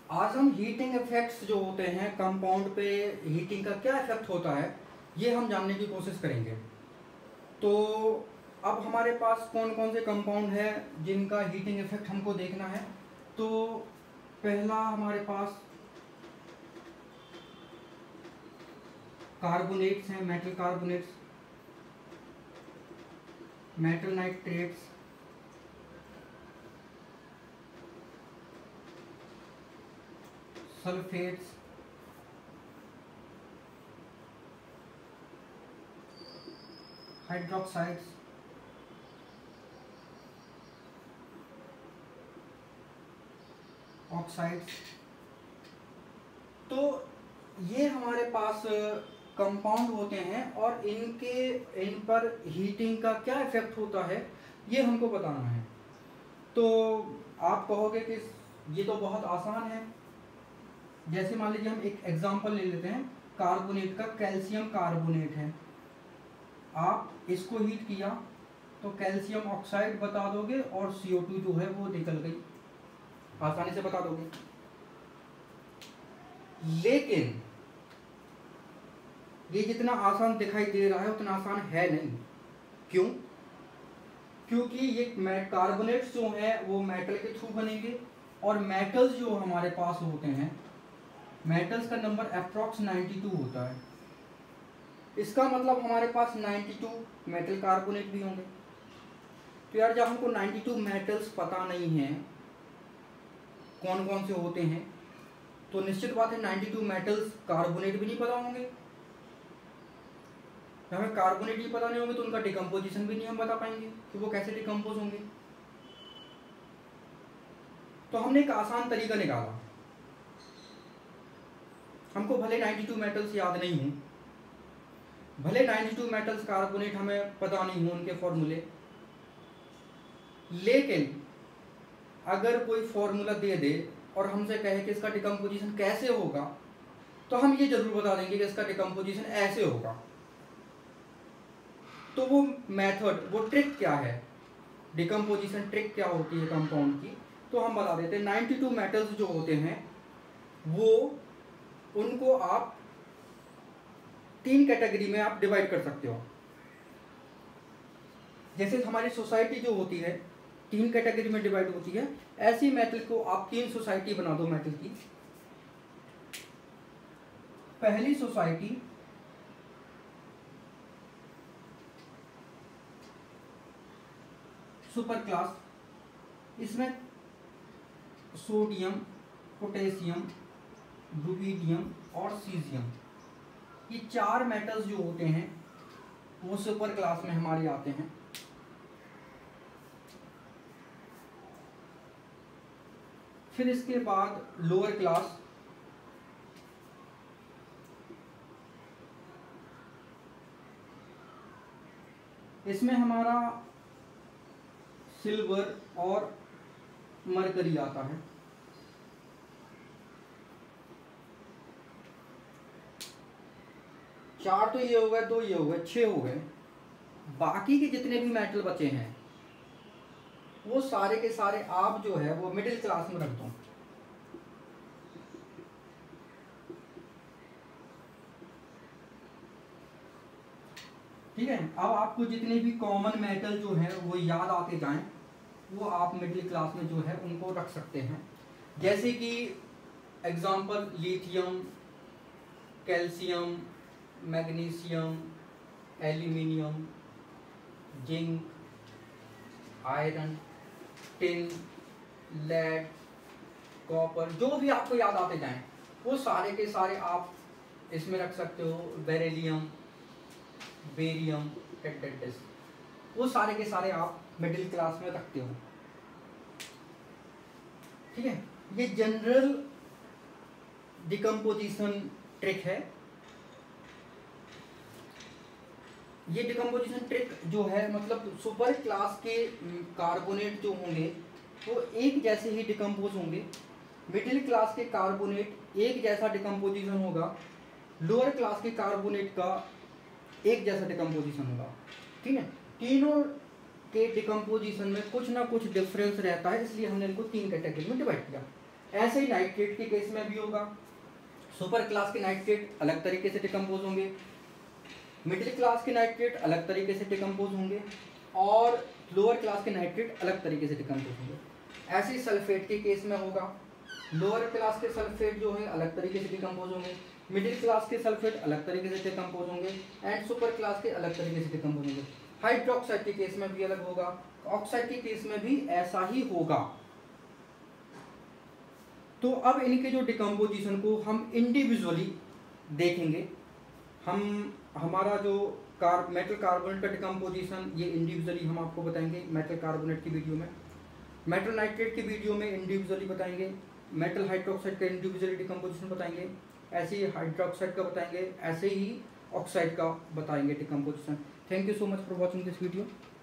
आज हम heating effects जो होते हैं कंपाउंड पे, हीटिंग का क्या इफेक्ट होता है ये हम जानने की कोशिश करेंगे। तो अब हमारे पास कौन कौन से कंपाउंड है जिनका हीटिंग इफेक्ट हमको देखना है। तो पहला हमारे पास कार्बोनेट्स हैं, metal carbonates, metal nitrates, sulphates, hydroxides, oxides. तो ये हमारे पास कंपाउंड होते हैं और इन पर हीटिंग का क्या इफेक्ट होता है ये हमको बताना है। तो आप कहोगे कि ये तो बहुत आसान है। जैसे मान लीजिए हम एक एग्जांपल ले लेते हैं कार्बोनेट का, कैल्शियम कार्बोनेट है। आप इसको हीट किया तो कैल्शियम ऑक्साइड बता दोगे और CO2 जो है वो निकल गई, आसानी से बता दोगे। लेकिन ये जितना आसान दिखाई दे रहा है उतना आसान है नहीं। क्यों? क्योंकि ये कार्बोनेट्स जो हैं वो मेटल के थ्रू बनेंगे और मेटल्स जो हमारे पास होते हैं, मेटल्स का नंबर अप्रॉक्स 92 होता है। इसका मतलब हमारे पास 92 मेटल कार्बोनेट भी होंगे। तो यार जब हमको 92 मेटल्स पता नहीं है कौन कौन से होते हैं, तो निश्चित बात है 92 मेटल्स कार्बोनेट भी नहीं पता होंगे। हमें कार्बोनेट ही पता नहीं होंगे तो उनका डिकम्पोजिशन भी नहीं हम बता पाएंगे कि वो कैसे डिकम्पोज होंगे। तो हमने एक आसान तरीका निकाला। हमको भले 92 मेटल्स याद नहीं हो, भले 92 मेटल्स कार्बोनेट हमें पता नहीं हो उनके फॉर्मूले, लेकिन अगर कोई फॉर्मूला दे दे और हमसे कहे कि इसका डिकम्पोजिशन कैसे होगा, तो हम ये जरूर बता देंगे कि इसका डिकम्पोजिशन ऐसे होगा। तो वो मेथड, वो ट्रिक क्या है, डिकम्पोजिशन ट्रिक क्या होती है कंपाउंड की, तो हम बता देते हैं। 92 मेटल्स जो होते हैं वो, उनको आप 3 कैटेगरी में आप डिवाइड कर सकते हो। जैसे हमारी सोसाइटी जो होती है 3 कैटेगरी में डिवाइड होती है, ऐसी मेटल को आप 3 सोसाइटी बना दो मेटल की। पहली सोसाइटी सुपर क्लास, इसमें सोडियम, पोटेशियम, रुबिडियम और सीजियम, ये 4 मेटल्स जो होते हैं वो सुपर क्लास में हमारे आते हैं। फिर इसके बाद लोअर क्लास, इसमें हमारा सिल्वर और मरकरी आता है। चार तो ये हो गए, 2 ये हो गए, 6 हो गए। बाकी के जितने भी मेटल बचे हैं वो सारे के सारे आप जो है वो मिडिल क्लास में रख दो। ठीक है। अब आपको जितने भी कॉमन मेटल जो है वो याद आते जाएं, वो आप मिडिल क्लास में जो है उनको रख सकते हैं। जैसे कि example lithium, calcium, magnesium, aluminium, zinc, iron, tin, lead, copper, जो भी आपको याद आते जाएं वो सारे के सारे आप इसमें रख सकते हो। बेरिलियम, बेरियम, टेट्राइड्स, वो सारे के सारे आप मिडिल क्लास में रखते हो। ठीक है। ये जनरल डिकम्पोजिशन ट्रिक है। ये डिकम्पोजिशन ट्रिक जो है मतलब सुपर क्लास के कार्बोनेट जो होंगे वो एक जैसे ही डिकम्पोज होंगे, मिडिल क्लास के कार्बोनेट एक जैसा डिकम्पोजिशन होगा, लोअर क्लास के कार्बोनेट का एक जैसा डिकम्पोजिशन होगा। ठीक है। तीनों के डिकम्पोजिशन में कुछ ना कुछ डिफरेंस रहता है, इसलिए हमने इनको 3 कैटेगरी में डिवाइड किया। ऐसे ही नाइट्रेट के केस में भी होगा। सुपर क्लास के नाइट्रेट अलग तरीके से डिकम्पोज होंगे, मिडिल क्लास के नाइट्रेट अलग तरीके से डिकम्पोज होंगे, और लोअर क्लास के नाइट्रेट अलग तरीके से डिकम्पोज होंगे। ऐसे ही सल्फेट के केस में होगा, लोअर क्लास के सल्फेट जो है अलग तरीके से डिकम्पोज होंगे, मिडिल क्लास के सल्फेट अलग तरीके से डिकम्पोज होंगे, एंड सुपर क्लास के अलग तरीके से डिकम्पोज होंगे। हाइड्रोक्साइड के केस में भी अलग होगा, ऑक्साइड के केस में भी ऐसा ही होगा। तो अब इनके जो डिकम्पोजिशन को हम इंडिविजुअली देखेंगे। हमारा जो मेटल कार्बोनेट का डिकम्पोजिशन ये इंडिविजुअली हम आपको बताएंगे मेटल कार्बोनेट की वीडियो में, मेटल नाइट्रेट की वीडियो में इंडिविजुअली बताएंगे, मेटल हाइड्रोक्साइड का इंडिविजुअली डिकम्पोजिशन बताएंगे, ऐसे ही हाइड्रोक्साइड का बताएंगे, ऐसे ही ऑक्साइड का बताएंगे decomposition. Thank you so much for watching this video.